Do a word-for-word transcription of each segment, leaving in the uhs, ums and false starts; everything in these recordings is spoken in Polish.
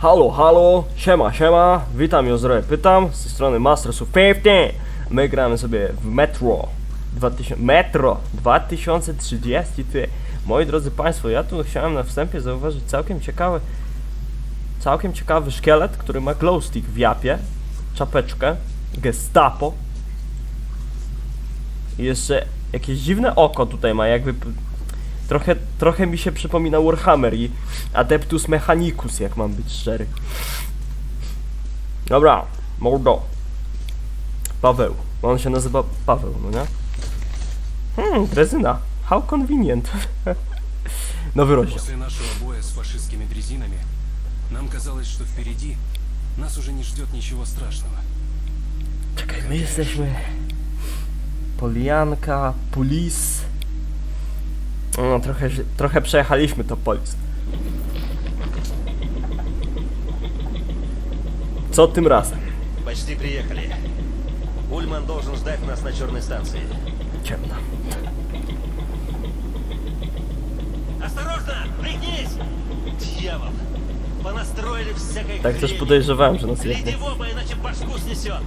Halo, halo, siema, siema, witam, Jozroje pytam, z tej strony Masters of piętnaście. My gramy sobie w Metro dwa tysiące, Metro dwa tysiące trzydzieści. Ty. Moi drodzy Państwo, ja tu chciałem na wstępie zauważyć całkiem ciekawy Całkiem ciekawy szkielet, który ma glowstick w japie, czapeczkę, gestapo i jeszcze jakieś dziwne oko tutaj ma, jakby trochę, trochę mi się przypomina Warhammer i Adeptus Mechanicus, jak mam być szczery. Dobra, mordo. Paweł, on się nazywa Paweł, no nie? Hmm, drezyna, how convenient. Nowy rozdział. После нашего боя с фашистскими дрезинами нам казалось, что впереди нас уже не ждет ничего страшного. Czekaj, my jesteśmy Polianka, Polis. No, trochę, trochę przejechaliśmy to Polis. Co tym razem? Почти приехали. Ульман должен ждать нас на черной станции. Ciemno. Осторожно! Пригнись! Дьявол! Понастроили всякой Tak też хрени. podejrzewałem, że nas Гляди jechnie. в оба, иначе башку снесет.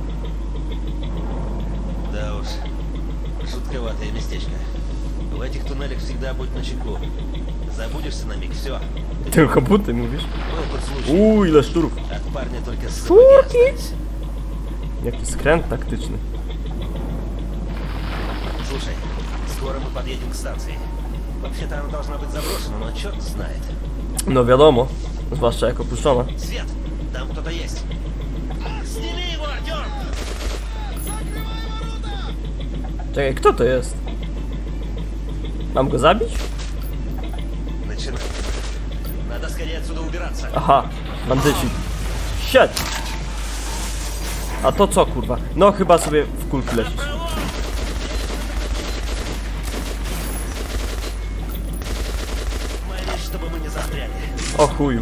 Да уж, жутковатое местечко. В этих туннелях всегда будь начеку. Забудешься на миг, все. Tylko buty mówisz? Опыт случай. Uuu, ile szczurów. От парня только сапоги Szturki! остались. Jaki skręt taktyczny. Слушай, скоро мы подъедем к станции. Вообще-то она должна быть заброшена, но черт знает. No wiadomo, zwłaszcza jak opuszczona. Свет, там кто-то есть. Сними его, Артём! Czekaj, kto to jest? Mam go zabić? Начинаем. Надо скорее отсюда убираться. Aha, bandyci. Shit! A to co, kurwa? No chyba sobie w kulki lecisz. Молись, чтобы мы не застряли. O chuju.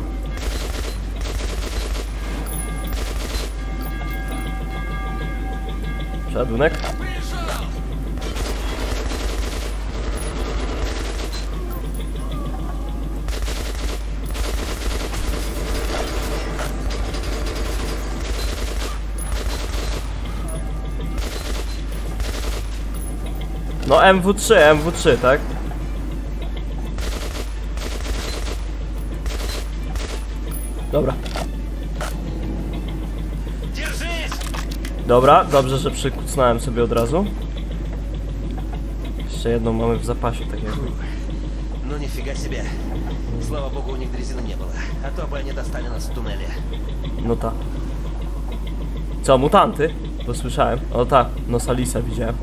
Przeładunek. No M W trzy, M W trzy, tak? Dobra. Держись! Dobra, dobrze, że przykucnąłem sobie od razu. Jeszcze jedną mamy w zapasie, tak jakby. Ну нифига себе. Слава богу, у них дрезины не было. А то бы они достали нас в туннеле. No ta. Co, mutanty? Bo słyszałem. O ta, no Salisa widziałem.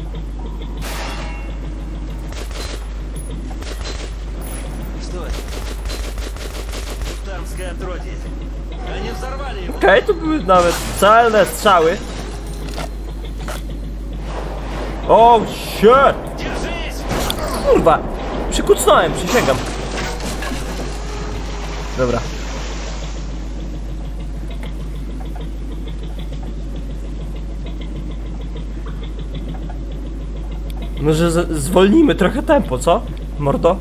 Что это? Мутантское отродье. Они взорвали его. Okej, okay, tu były nawet celne strzały. Oh shit! Держись! Kurwa! Przykucnąłem, przysięgam. Dobra. Może z zwolnimy trochę tempo, co? Mordo?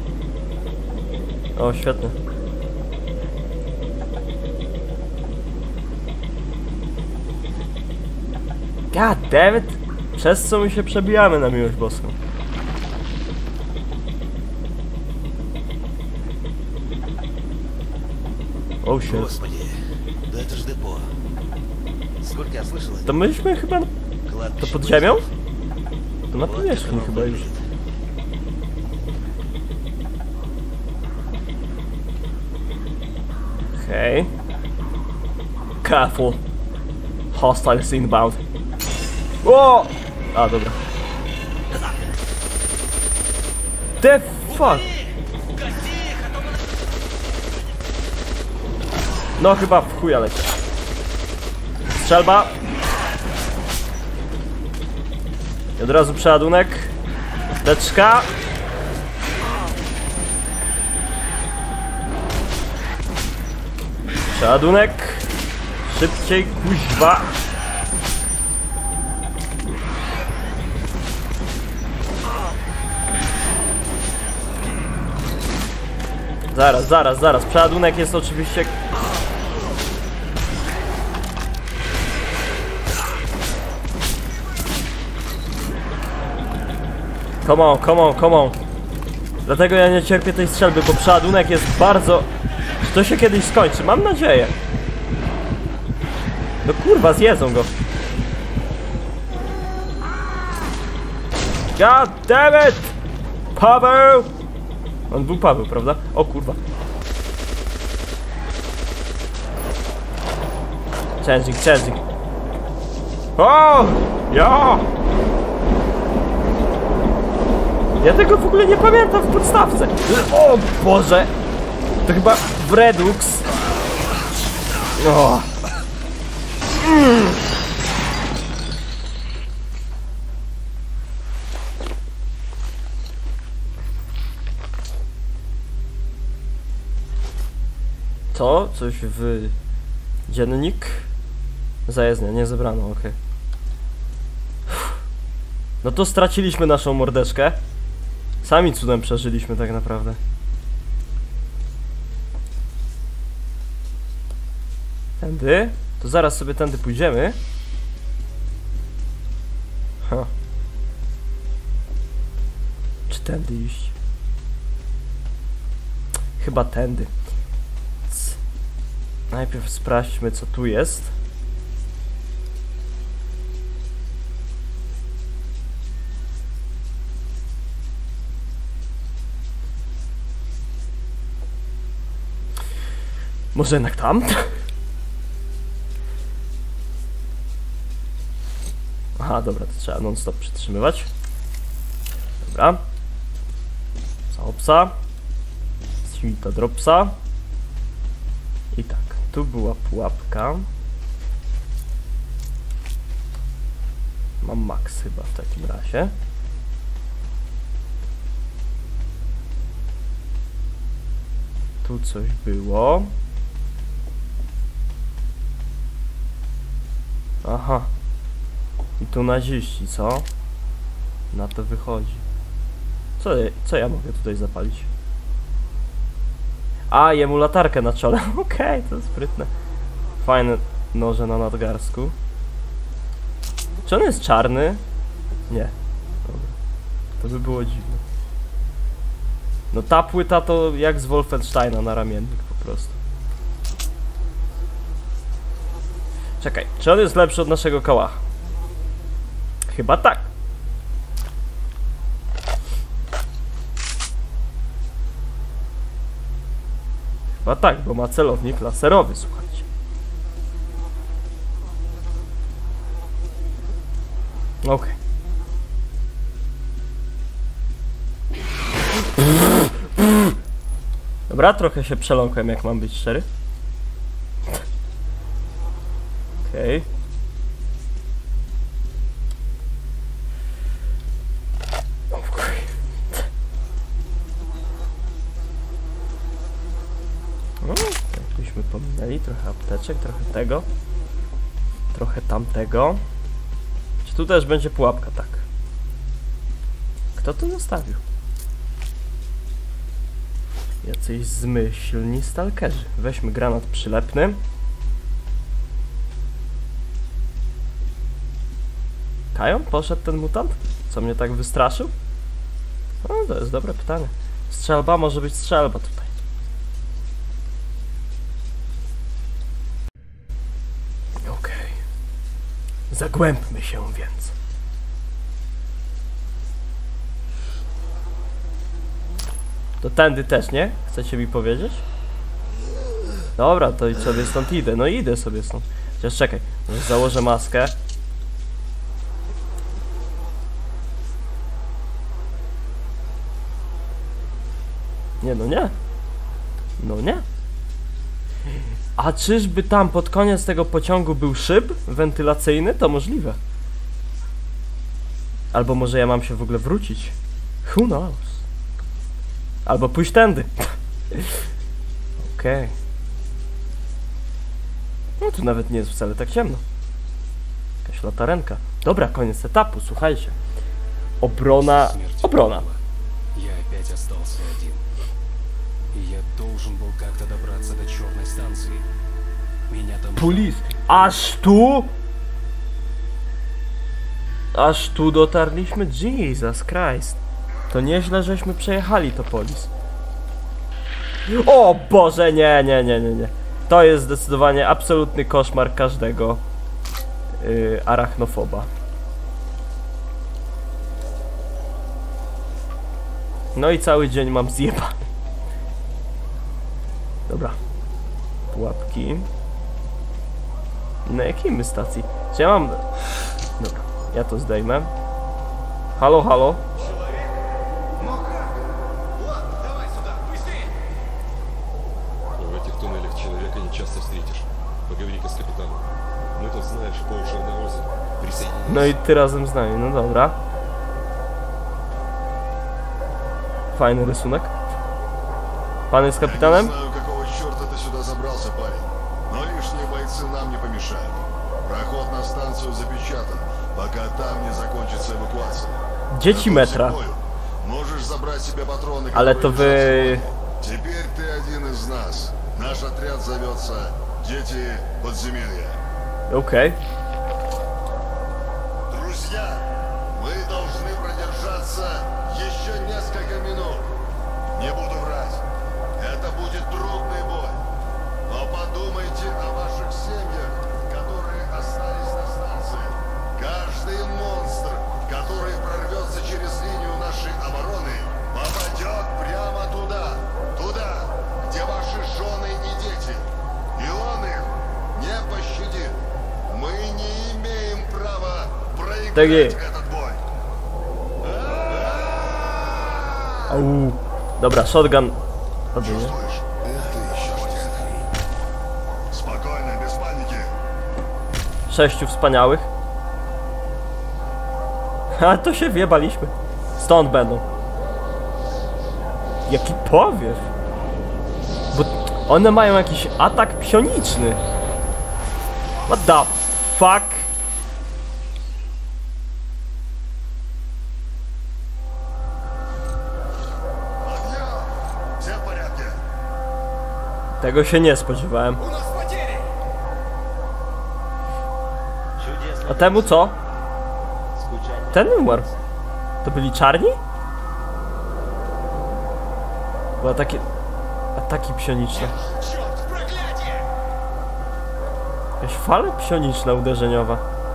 O, świetnie. God damn it! Przez co my się przebijamy na miłość boską? Oh shit. Господи, да это ж депо. Сколько я слышал? To myśmy chyba... To pod ziemią? To na powierzchni chyba już. Okej. Okay. Careful. Hostiles inbound. O! A, dobra. The fuck? No chyba w chuja leci. Strzelba. I od razu przeładunek. Teczka. Przeładunek. Szybciej, kuźwa. Zaraz, zaraz, zaraz. Przeładunek jest oczywiście Come on, come on, come on. Dlatego ja nie cierpię tej strzelby, bo przeładunek jest bardzo... Czy to się kiedyś skończy? Mam nadzieję. No kurwa, zjedzą go. God damn it! Paweł! On był Paweł, prawda? O kurwa. Changing, changing. O! Ja! Ja tego w ogóle nie pamiętam w podstawce. O Boże! To chyba w Redux. O. Mm. To? Coś w... Dziennik? Zajezdnia, nie zebrano, okej. Okay. No to straciliśmy naszą mordeczkę. Sami cudem przeżyliśmy tak naprawdę. Tędy? To zaraz sobie tędy pójdziemy. Ha. Czy tędy iść? Chyba tędy. C. Najpierw sprawdźmy, co tu jest. Może jednak tam? Aha, dobra, to trzeba non-stop przytrzymywać. Dobra. Zaopsa. Świta dropsa. I tak, tu była pułapka. Mam max chyba w takim razie. Tu coś było. Aha. I tu naziści, co? Na to wychodzi. Co, co ja mogę tutaj zapalić? A, jemu latarkę na czole. Okej, okay, to sprytne. Fajne noże na nadgarstku. Czy on jest czarny? Nie. Dobra. To by było dziwne. No ta płyta to jak z Wolfensteina na ramiennik po prostu. Czekaj, czy on jest lepszy od naszego kałacha? Chyba tak. Chyba tak, bo ma celownik laserowy, słuchajcie. Okej. Okay. Dobra, trochę się przeląkłem, jak mam być szczery. Okej. Okay. No, jakbyśmy pominęli trochę apteczek, trochę tego, trochę tamtego. Czy tu też będzie pułapka? Tak. Kto to zostawił? Jacyś zmyślni stalkerzy. Weźmy granat przylepny. Kajon? Poszedł ten mutant? Co mnie tak wystraszył? No, to jest dobre pytanie. Strzelba może być strzelba tutaj. Okej. Okay. Zagłębmy się więc. To tędy też, nie? Chcecie mi powiedzieć? Dobra, to i sobie stąd idę. No idę sobie stąd. Chociaż czekaj, może założę maskę. Nie, no nie. No nie. A czyżby tam pod koniec tego pociągu był szyb wentylacyjny? To możliwe. Albo może ja mam się w ogóle wrócić. Who knows? Albo pójść tędy. Okej. Okay. No tu nawet nie jest wcale tak ciemno. Jakaś latarenka. Dobra, koniec etapu, słuchajcie. Obrona... Obrona. Я опять остался один. И я должен был как-то добраться до черной станции. Меня там... Pulis. Aż tu? Aż tu dotarliśmy? Jesus Christ. To nieźle, żeśmy przejechali to polis. O Boże, nie, nie, nie, nie, nie. To jest zdecydowanie absolutny koszmar każdego yy, arachnofoba. No i cały dzień mam zjebany. Dobra. Pułapki. Na jakiej my stacji? Czy ja mam... Dobra, ja to zdejmę. Halo, halo. В этих туннелях человека не часто встретишь. Поговори-ка с капитаном. Мы тут, знаешь, по уши на озеро. Присоединись. No i ty razem z nami, no dobra. Fajny rysunek. Pan jest kapitanem? Не знаю, какого черта ты сюда забрался, парень. Но лишние бойцы нам не помешают. Проход на станцию запечатан, пока там не закончится эвакуация. Dzieci metra. Можешь забрать себе патроны, Ale to wy... Теперь ты один из нас. Наш отряд зовется Дети Подземелья. Okej. Друзья, мы должны продержаться еще несколько минут. Не буду врать. Это будет трудный бой. Но подумайте о ваших семьях, которые остались на станции. Каждый монстр, который прорвется через линию нашей обороны, попадет прямо туда. Туда, где ваши жены и дети. И он их не пощадит. Мы не имеем права проиграть этот бой. Au. Dobra, shotgun. Odbiję. Чувствуешь? Это еще что за хрень? Спокойно, без паники. Sześciu wspaniałych. A to się wjebaliśmy. Stąd będą. Jaki powiew. Bo one mają jakiś atak psioniczny. What the fuck? Подъем! Все в порядке? Tego się nie spodziewałem. Чудесно. A temu co? Скучать. Ten umarł. To byli czarni? Była takie... Ataki psioniczne. Jakaś fala psioniczna uderzeniowa.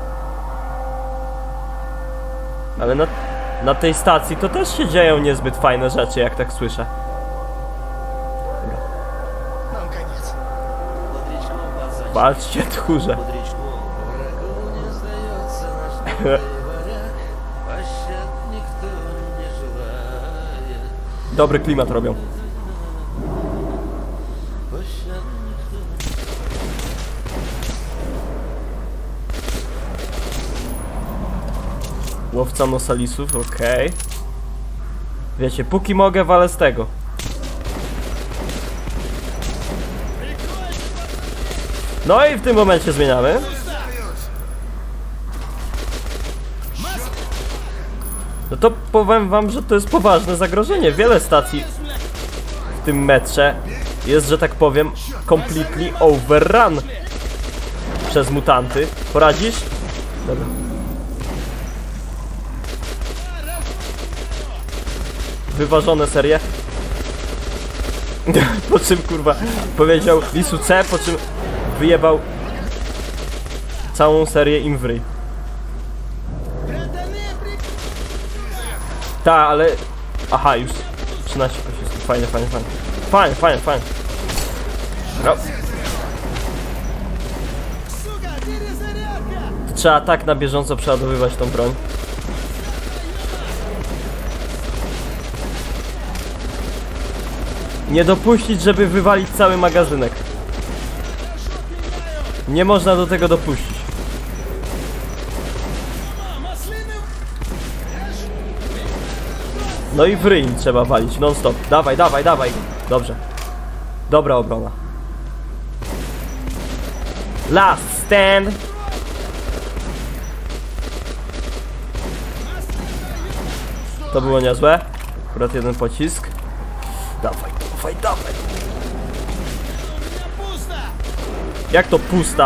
Ale na, na tej stacji to też się dzieją niezbyt fajne rzeczy, jak tak słyszę. Нам конец. Бодрячком вас зачем? Walczcie, tchórze. Бодрячком. Врагу не сдается наш новый варяг. Пощад никто не желает. Dobry klimat robią. Пощад никто. Łowca nosalisów, okej. Wiecie, póki mogę, walę z tego. No i w tym momencie zmieniamy. No to powiem wam, że to jest poważne zagrożenie. Wiele stacji w tym metrze jest, że tak powiem, completely overrun przez mutanty. Poradzisz? Dobra. Wyważone serie. Po czym kurwa powiedział Lisu C, po czym wyjebał całą serię im w ryj. Ta, ale... Aha, już trzynaście pocisków. Fajnie, fajnie, fajnie. Fajnie, fajnie, fajnie. No. To trzeba tak na bieżąco przeładowywać tą broń. Nie dopuścić, żeby wywalić cały magazynek. Nie można do tego dopuścić. No i w ryj trzeba walić non stop. Dawaj, dawaj, dawaj. Dobrze. Dobra obrona. Last stand. To było niezłe. Akurat jeden pocisk. Dawaj, dawaj, dawaj. Jak to pusta?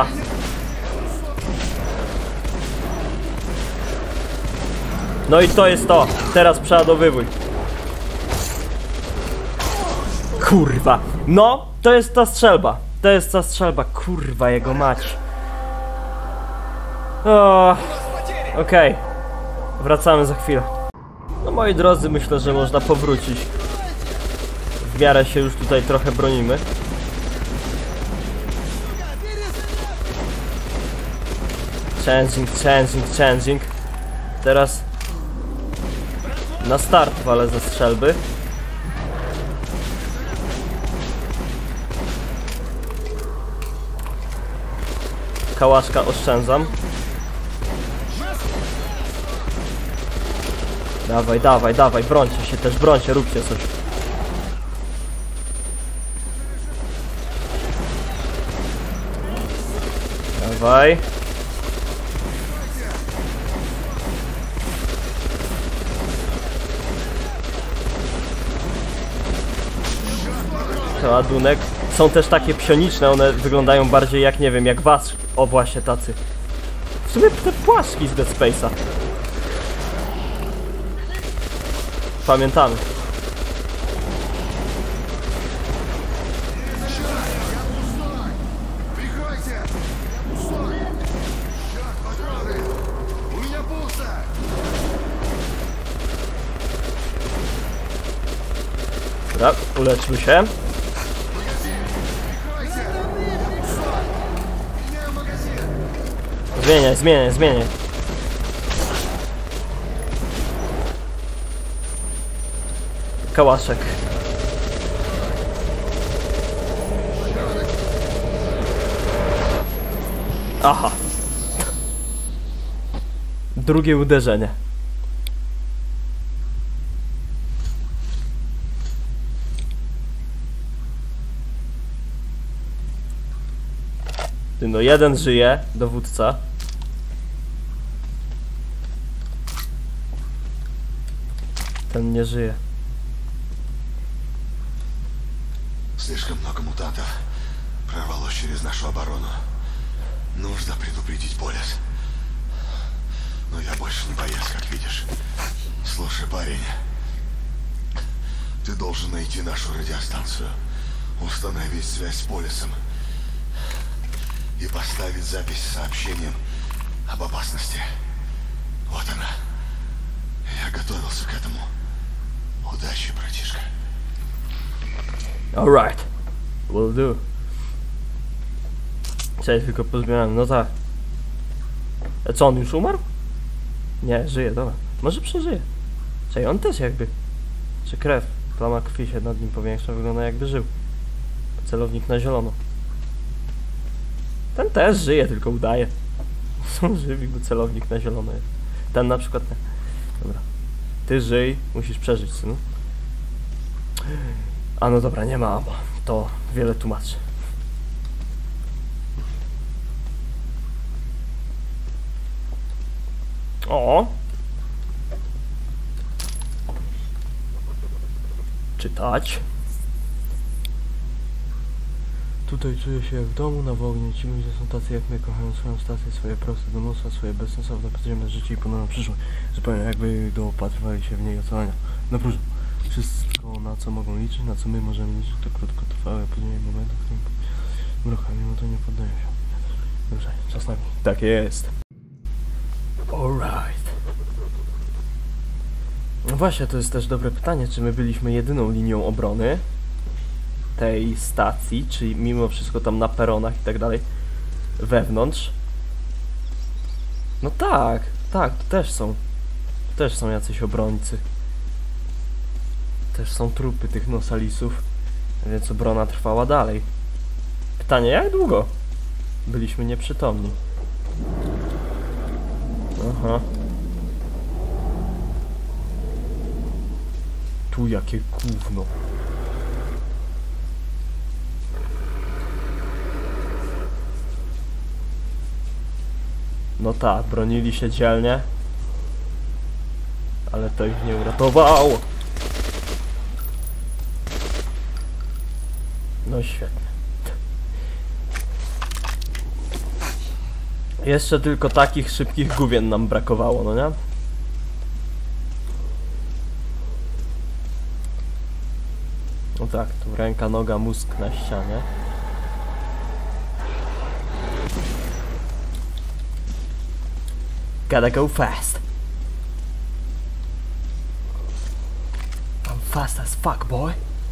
No i to jest to. Teraz przeładowywuj. Kurwa. No, to jest ta strzelba. To jest ta strzelba. Kurwa, jego mać. O, okej. Okay. Wracamy za chwilę. No moi drodzy, myślę, że można powrócić. W miarę się już tutaj trochę bronimy. Changing, changing, changing. Teraz na start walę ze strzelby. Kałaszka oszczędzam. Dawaj, dawaj, dawaj, brońcie się też, brońcie, róbcie coś. Dawaj. To ładunek. Są też takie psioniczne, one wyglądają bardziej jak, nie wiem, jak was. O, właśnie tacy. W sumie te płaszki z Dead Space'a. Pamiętamy. Dobra, uleczmy się. Zmieniaj, zmieniaj, zmieniaj. Kałaszek. Aha. Drugie uderzenie. Ty no, jeden żyje, dowódca. Ten nie żyje. Слишком много мутантов прорвалось через нашу оборону. Нужно предупредить Полис. Но я больше не боец, как видишь. Слушай, парень, ты должен найти нашу радиостанцию, установить связь с Полисом и поставить запись с сообщением об опасности. Вот она. Я готовился к этому. Удачи, братишка. Alright, will do. Cześć, tylko pozbierałem, no tak. A co, on już umarł? Nie, żyje, dobra. Może przeżyje. Czyli on też jakby... Czy krew, plama krwi się nad nim powiększa, wygląda jakby żył. Celownik na zielono. Ten też żyje, tylko udaje. Są żywi, bo celownik na zielono jest. Ten na przykład nie. Dobra. Ty żyj, musisz przeżyć, synu. A no dobra, nie ma ammo. To wiele tłumaczy. O! Czytać. Tutaj czuję się jak w domu, na wognie. Ci ludzie są tacy jak my, kochają swoją stację, swoje proste domostwa, swoje bezsensowne, podziemne życie i ponowną przyszłość. Zupełnie jakby doopatrywali się w niej ocalania. Na próżno. Wszystko, na co mogą liczyć, na co my możemy liczyć, to krótkotrwałe później momenty, w którym mroka, mimo to nie poddają się. Dobrze, czasami. Tak jest. Alright. No właśnie, to jest też dobre pytanie, czy my byliśmy jedyną linią obrony tej stacji, czy mimo wszystko tam na peronach i tak dalej, wewnątrz? No tak, tak, to też są. To też są jacyś obrońcy. Też są trupy tych nosalisów, więc obrona trwała dalej. Pytanie, jak długo byliśmy nieprzytomni? Aha. Tu jakie gówno. No tak, bronili się dzielnie, ale to ich nie uratowało. No świetnie. Jeszcze tylko takich szybkich gówien nam brakowało, no nie? No tak, tu ręka, noga, mózg na ścianie. Gotta go fast. I'm fast as fuck, boy.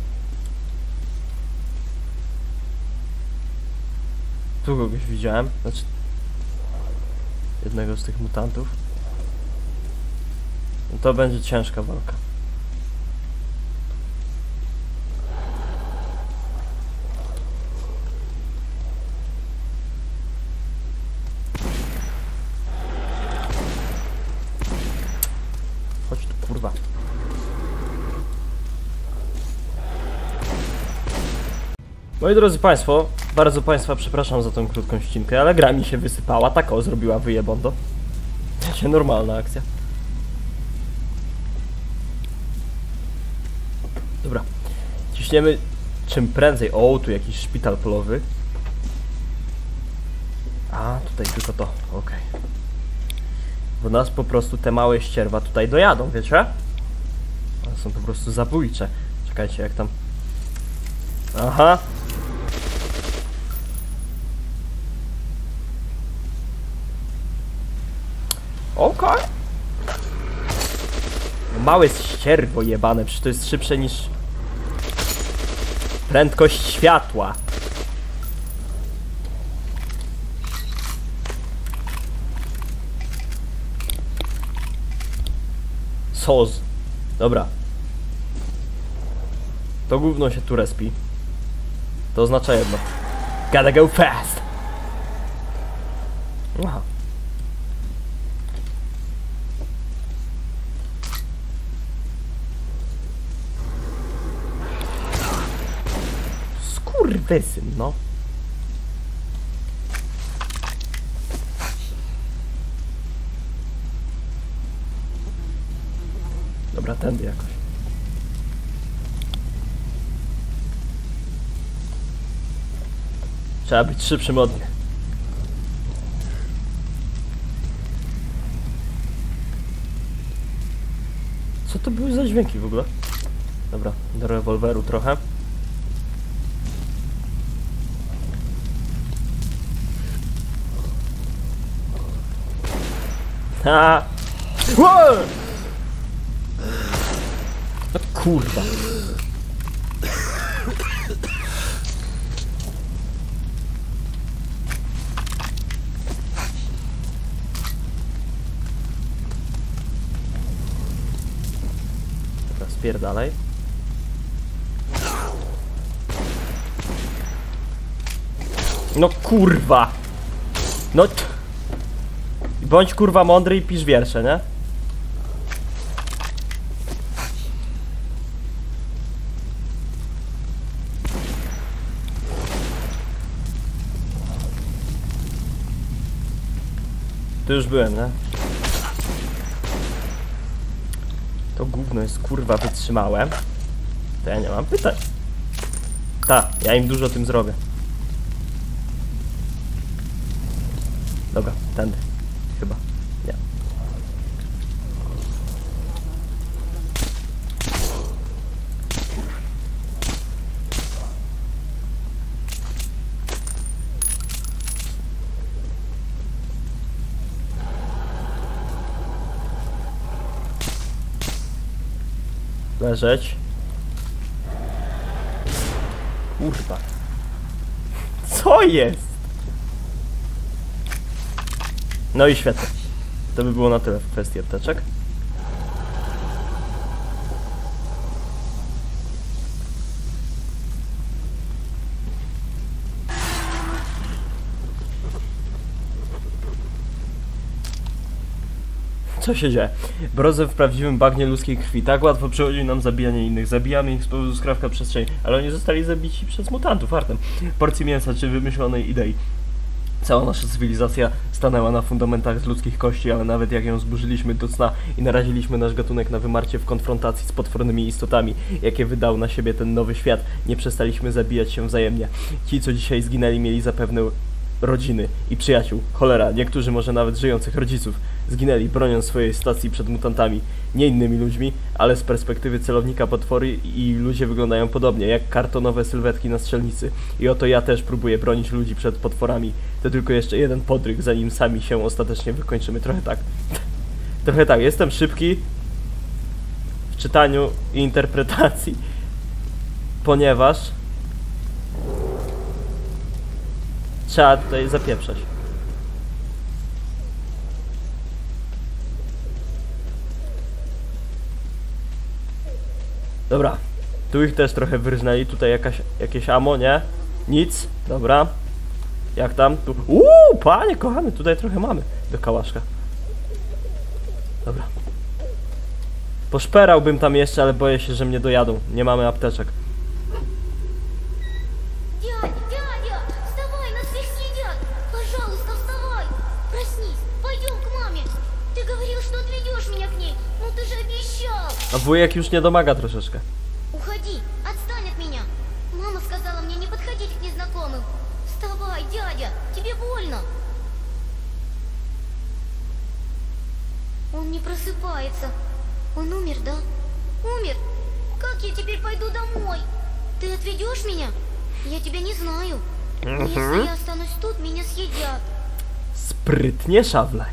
Tu kogoś widziałem, znaczy jednego z tych mutantów. No to będzie ciężka walka. Chodź tu, kurwa. Moi drodzy Państwo, bardzo Państwa przepraszam za tą krótką ścinkę, ale gra mi się wysypała, tak o, zrobiła wyjebondo. Wiecie, normalna akcja. Dobra, ciśniemy czym prędzej. O, tu jakiś szpital polowy. A, tutaj tylko to, okej. Okay. Bo nas po prostu te małe ścierwa tutaj dojadą, wiecie? One są po prostu zabójcze. Czekajcie, jak tam... Aha. Okej. Okay. Małe ścierwo jebane, przecież to jest szybsze niż prędkość światła. Soz. Dobra. To gówno się tu respi. To oznacza jedno. Gotta go fast. Aha. Skurwysyn, no. Dobra, tędy jakoś. Trzeba być szybszym od nich. Co to były za dźwięki w ogóle? Dobra, do rewolweru trochę. Ha! Wow! No kurwa. Dobra, spierdalaj. No kurwa. No t... Bądź kurwa mądry i pisz wiersze, nie? Tu już byłem, nie? To gówno jest kurwa wytrzymałe. To ja nie mam pytań. Ta, ja im dużo tym zrobię. Dobra, tędy. Chyba. Nie. Leżeć. Kurwa. Co jest? No i świetnie. To by było na tyle w kwestii apteczek. Co się dzieje? Brozę w prawdziwym bagnie ludzkiej krwi. Tak łatwo przychodzi nam zabijanie innych. Zabijamy ich z powodu skrawka przestrzeni, ale oni zostali zabici przez mutantów, artem. Porcji mięsa czy wymyślonej idei. Cała nasza cywilizacja stanęła na fundamentach z ludzkich kości, ale nawet jak ją zburzyliśmy do cna i naraziliśmy nasz gatunek na wymarcie w konfrontacji z potwornymi istotami, jakie wydał na siebie ten nowy świat, nie przestaliśmy zabijać się wzajemnie. Ci, co dzisiaj zginęli, mieli zapewne rodziny i przyjaciół. Cholera, niektórzy może nawet żyjących rodziców. zginęli, broniąc swojej stacji przed mutantami, nie innymi ludźmi, ale z perspektywy celownika potwory i ludzie wyglądają podobnie, jak kartonowe sylwetki na strzelnicy. I oto ja też próbuję bronić ludzi przed potworami. To tylko jeszcze jeden podryk, zanim sami się ostatecznie wykończymy. Trochę tak. Trochę tak, jestem szybki w czytaniu i interpretacji, ponieważ trzeba tutaj zapieprzać. Dobra, tu ich też trochę wyrżnęli, tutaj jakaś, jakieś ammo, nie? Nic, dobra. Jak tam? Tu... Uuu, panie kochany, tutaj trochę mamy do kałaszka. Dobra. Poszperałbym tam jeszcze, ale boję się, że mnie dojadą. Nie mamy apteczek. Дядя, дядя, вставай, нас всех съедят! Пожалуйста, вставай! Проснись, пойдем к маме! Ты говорил, что отведешь меня к ней, ну ты же обещал! A wujek już nie domaga troszeczkę. Уходи, отстань от меня! Мама сказала мне не подходить к незнакомым. Вставай, дядя, тебе больно! Он не просыпается. Он умер, да? Умер? Как я теперь пойду домой? Ты отведешь меня? Я тебя не знаю. Но если я останусь тут, меня съедят. Sprytnie, szawle.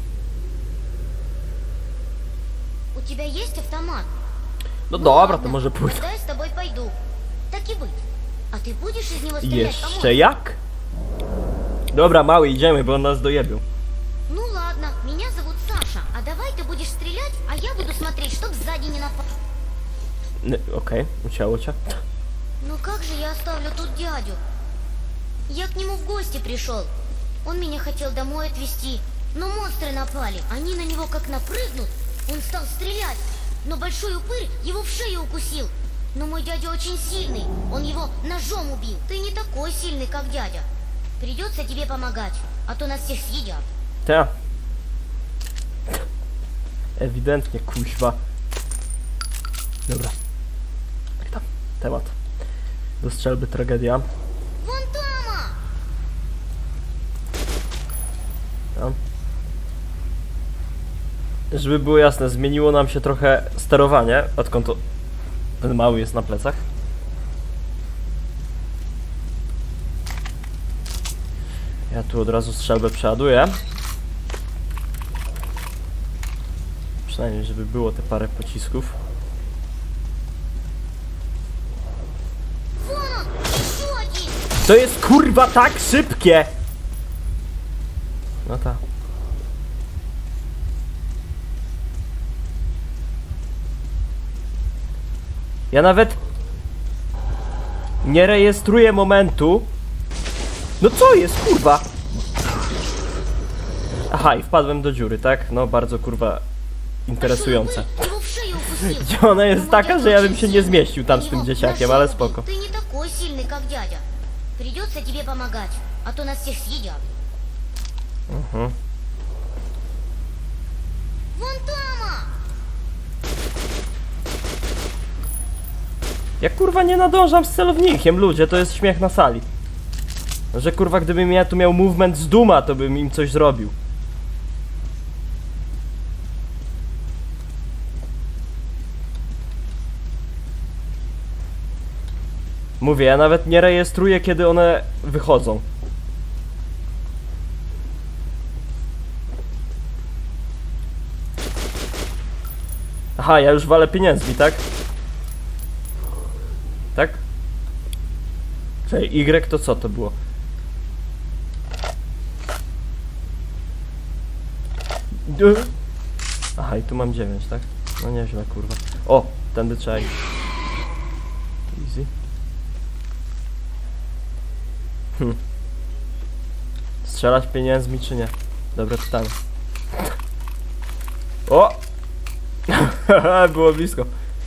У тебя есть автомат? No dobra, to Ладно, może pójdę. тогда я с тобой пойду. Так и быть. А ты будешь из него стрелять, Jeszcze по-моему? jak? Dobra, mały, idziemy, bo on nas dojebił. Ну ладно, меня зовут Саша. А давай ты будешь стрелять, а я буду смотреть, чтоб сзади не напал. N- Okej, ucięło cię. Ну как же я оставлю тут дядю? Я к нему в гости пришел. Он меня хотел домой отвезти, но монстры напали. Они на него как напрыгнут. Он стал стрелять, но большой упырь его в шею укусил. Но мой дядя очень сильный, он его ножом убил. Ты не такой сильный, как дядя. Придется тебе помогать, а то нас всех съедят. Ta. Ewidentnie, kuźwa. Dobra. Jak tam? Temat. Do strzelby tragedia. Вон там! Tam. Żeby było jasne, zmieniło nam się trochę sterowanie, odkąd to ten mały jest na plecach. Ja tu od razu strzelbę przeładuję. Przynajmniej, żeby było te parę pocisków. Вон он! Еще один! To jest kurwa tak szybkie! No tak. Ja nawet nie rejestruję momentu. No co jest, kurwa? Aha, i wpadłem do dziury, tak? No bardzo kurwa interesujące. Его в шею укусил. Gdzie ona jest Но taka, мой że ja дядя bym się очень nie сильный. zmieścił tam Он z tym его dzieciakiem, ножом ale убил. spoko. Ты не такой сильный, как дядя. Придется тебе помогать, а то нас всех съедят. Mhm. Вон там! Ja kurwa nie nadążam z celownikiem, ludzie, to jest śmiech na sali. Że kurwa gdybym ja tu miał movement z Duma, to bym im coś zrobił. Mówię, ja nawet nie rejestruję, kiedy one wychodzą. Aha, ja już walę pieniędzmi, tak? Tak? Czyli Y to co to było? Aha, i tu mam dziewięć, tak? No nieźle, kurwa. O, tędy trzeba iść. Easy. Hm. Strzelać pieniędzmi czy nie? Dobre pytanie. O! Było blisko.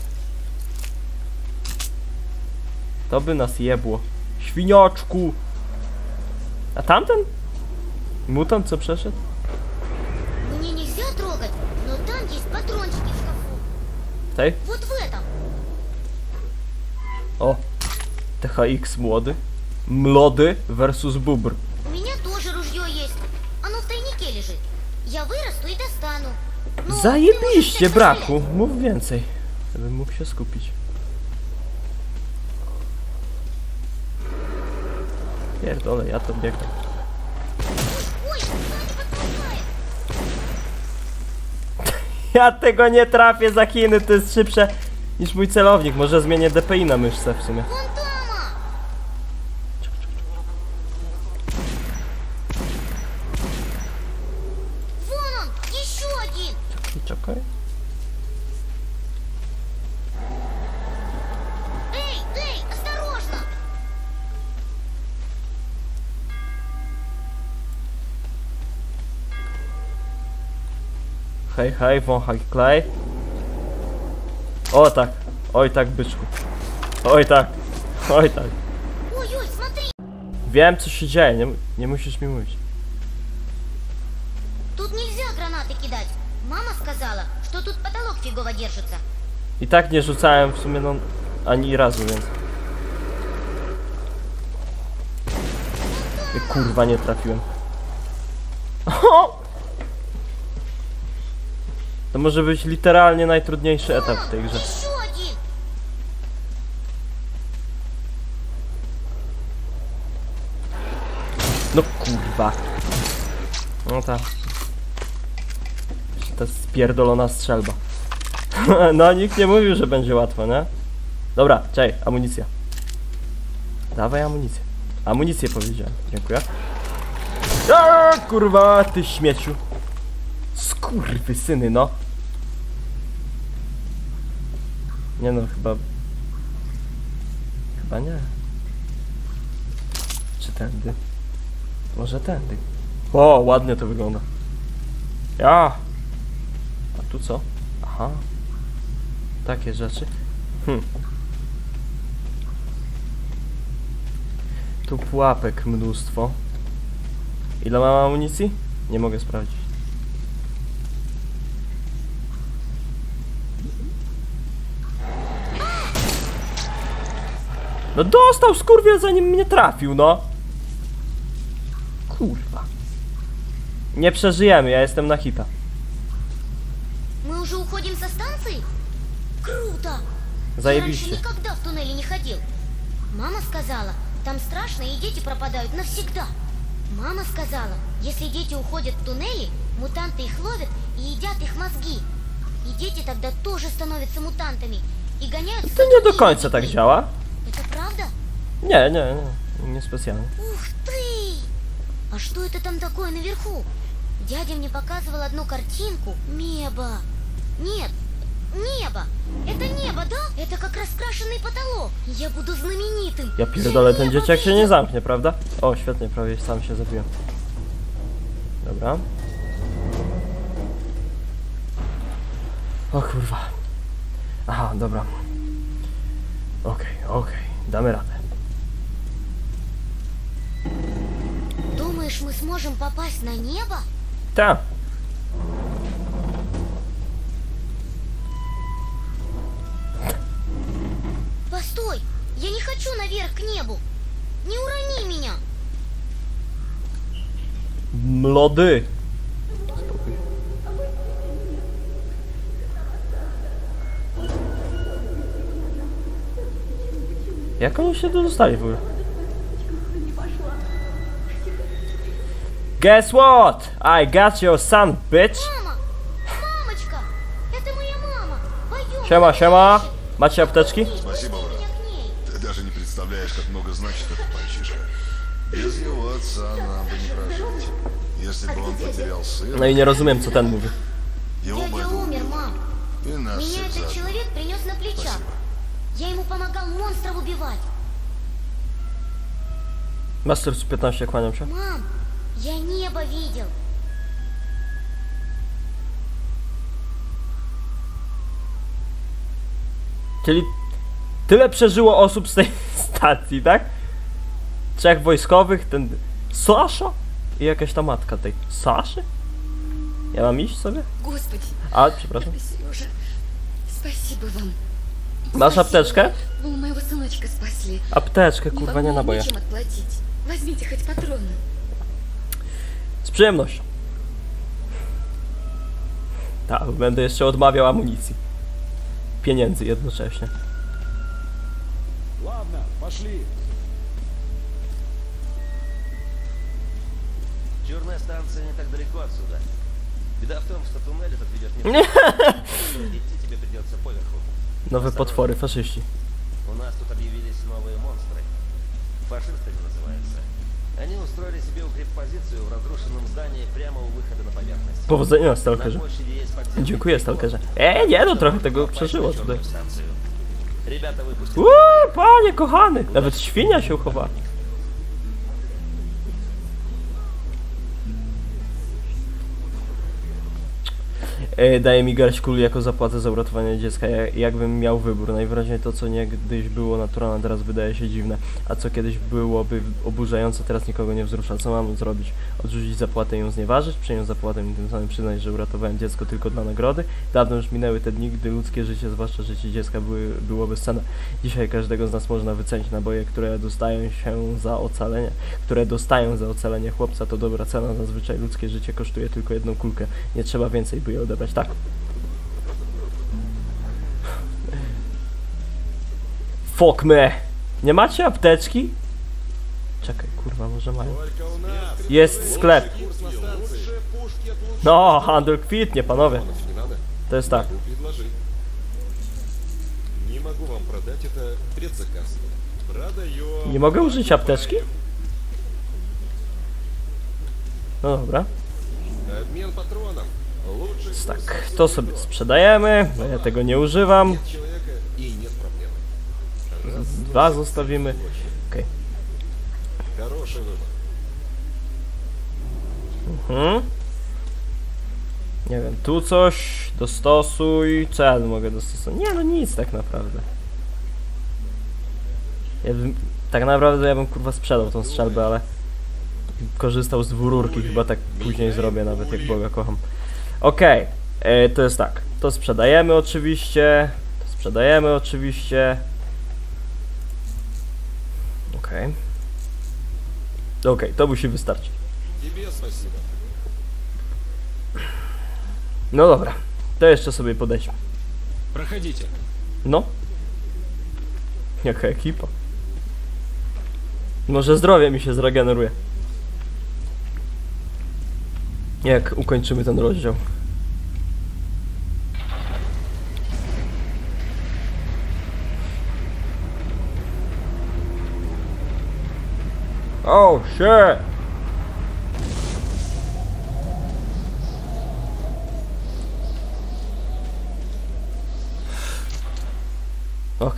To by nas jebło. Świniaczku! A tamten? Mutant co przeszedł? Мне нельзя трогать, но там есть патрончики в шкафу. Tej? Вот в этом. O! T H X młody. Mlody versus bubr. У меня тоже ружье есть. Оно в тайнике лежит. Я вырасту и достану. Ну, ты Zajebiście, можешь braku. Mów więcej, żebym mógł się skupić. Pierdolę, ja to biegnę. Ой, сзади подползает. Ja tego nie trafię za Chiny, to jest szybsze niż mój celownik. Może zmienię D P I na myszce w sumie. Вон Тома! Вон он, еще один! Czekaj. Эй, эй, осторожно! Hej, hej, wąchaj klej. O tak, oj tak, byczku. Oj tak, oj tak. Ой-ой, смотри! Wiem, co się dzieje, nie, nie musisz mi mówić. Тут нельзя гранаты кидать. Мама сказала, что тут потолок фигово держится. I tak nie rzucałem w sumie no ani razu, więc... I kurwa, nie trafiłem. To może być literalnie najtrudniejszy etap w tej grze. Еще один! No kurwa. No ta. Ta spierdolona strzelba. No nikt nie mówił, że będzie łatwo, nie? Dobra, czekaj, amunicja. Dawaj amunicję. Amunicję powiedziałem, dziękuję. Aaaa, kurwa, ty śmieciu. Skurwysyny, no. Nie no, chyba... Chyba nie. Czy tędy? Może tędy. O, ładnie to wygląda. Ja. A tu co? Aha. Takie rzeczy. Hm. Tu pułapek mnóstwo. Ile mam amunicji? Nie mogę sprawdzić. No dostał skurwiel, zanim mnie trafił, no. Kurwa. Nie przeżyjemy, ja jestem na hita. Мы уже уходим со станции? Круто! Я раньше Заебище. никогда в туннеле не ходил. Мама сказала, там страшно и дети пропадают навсегда. Мама сказала, если дети уходят в туннели, мутанты их ловят и едят их мозги. И дети тогда тоже становятся мутантами и гоняют... To nie do końca tak działa. Это правда? Nie, nie, nie, nie specjalnie. Ух ты! А что это там такое наверху? Дядя мне показывал одну картинку. Небо. Нет, небо. Это небо, да? Это как раскрашенный потолок. Я буду знаменитым. Ja pierdolę, ten dzieciak się nie zamknie, prawda? O, świetnie, prawie sam się zabiłem. Dobra. O kurwa. Aha, dobra. Okej, okej, damy radę. Думаешь, мы сможем попасть на небо? Ta. Постой! Я не хочу наверх к небу! Не урони меня! Mlody. Spokój. Jak oni się tu dostali w ogóle? Guess what? I got your son, bitch! Мама! Мамочка! Это моя мама! Пойдем! Siema, siema! Macie apteczki? Спасибо, брат. Меня к ней. Ты даже не представляешь, как много значит этот мальчишка. Без его отца нам бы не прожить. Если бы он потерял сына, No i nie rozumiem, co ten mówi. его бы Дядя это умер, убило. мам. И нас Меня всех этот заодно. человек принес на плечах. Спасибо. Я ему помогал монстров убивать. Master piętnaście, kłaniam się. Мам, я небо видел. Czyli tyle przeżyło osób z tej stacji, tak? Trzech wojskowych, ten Sasza i jakaś ta matka tej Saszy? Ja mam iść sobie? Господи, A, przepraszam. Сережа, спасибо вам. Masz Спасибо. apteczkę? Вы моего сыночка спасли. Apteczkę, Мне kurwa, вам nie naboje. нечем отплатить. Возьмите хоть патроны. Z przyjemnością. Tak, będę jeszcze odmawiał amunicji. Pieniędzy jednocześnie. Ладно, пошли. Черная станция не так далеко отсюда. Беда в том, что туннель этот ведет не в идти тебе придется поверху. Nowe potwory, faszyści. У нас тут объявились новые монстры. Фашистами называются. Они устроили себе укреппозицию в разрушенном здании прямо у выхода на поверхность. Powodzenia, На stalkerze. площади есть подземный Dziękuję, переход. stalkerze. Ej, nie no, trochę tego Попасть przeżyło на tutaj. черную станцию. Ребята выпустили. Uuu, panie kochany! Nawet świnia się uchowa. E, daje mi garść kul jako zapłatę za uratowanie dziecka. Ja, jakbym miał wybór. Najwyraźniej to, co niegdyś było naturalne, teraz wydaje się dziwne. A co kiedyś byłoby oburzające, teraz nikogo nie wzrusza. Co mam zrobić? Odrzucić zapłatę i ją znieważyć? Przyjąć zapłatę i tym samym przyznać, że uratowałem dziecko tylko dla nagrody? Dawno już minęły te dni, gdy ludzkie życie, zwłaszcza życie dziecka, były, byłoby cenne. Dzisiaj każdego z nas można wycenić. Naboje, które dostają się za ocalenie, które dostają za ocalenie chłopca, to dobra cena. Zazwyczaj ludzkie życie kosztuje tylko jedną kulkę. Nie trzeba więcej, by je odebrać. Tak. Fuck me. Nie macie apteczki? Czekaj, kurwa, może mają. Только у нас. Jest sklep. Курс на станции. Лучшие пушки от лучших. No, handel kwitnie, panowie. Не надо. To jest tak. Могу предложить. Не могу вам продать это предзаказ. Продаем. Nie mogę użyć apteczki? No dobra. Обмен патронов. Лучший курс Tak, to sobie sprzedajemy, bo ja tego nie używam. человека и нет проблем. Dwa zostawimy. Okej. Хороший выбор. Mhm. Nie wiem, tu coś, dostosuj. Co ja mogę dostosować? Nie, no nic tak naprawdę. Ja bym, tak naprawdę ja bym kurwa sprzedał tą strzelbę, ale korzystał z dwururki, chyba tak później zrobię, nawet jak Boga kocham. Okej, okay. To jest tak, to sprzedajemy oczywiście, to sprzedajemy oczywiście. Okej. Okay. Okej, okay, to musi wystarczyć. Тебе спасибо. No dobra, to jeszcze sobie podejdźmy. Проходите. No. Jaka ekipa. Może zdrowie mi się zregeneruje. Jak ukończymy ten rozdział. Oh shit! Okej.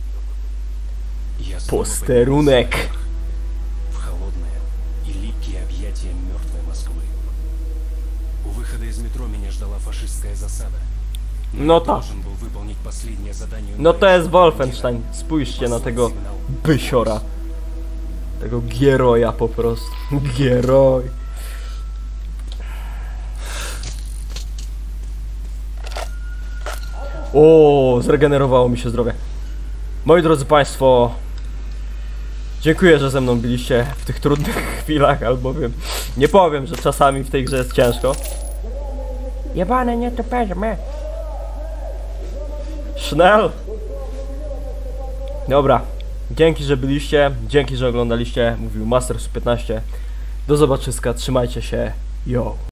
Я снова Posterunek. в холодное и липкие объятия мертвой Москвы. У выхода из метро меня ждала фашистская засада. Но No я tak. должен был выполнить последнее задание. No to jest Wolfenstein. Spójrzcie na tego bysiora. Tego gieroja po prostu. Gieroj. O, zregenerowało mi się zdrowie. Moi drodzy państwo, dziękuję, że ze mną byliście w tych trudnych chwilach, albowiem nie powiem, że czasami w tej grze jest ciężko. Jebane nie to me. Schnell. Dobra, dzięki, że byliście, dzięki, że oglądaliście, mówił Master piętnaście. Do zobaczyska, trzymajcie się, yo.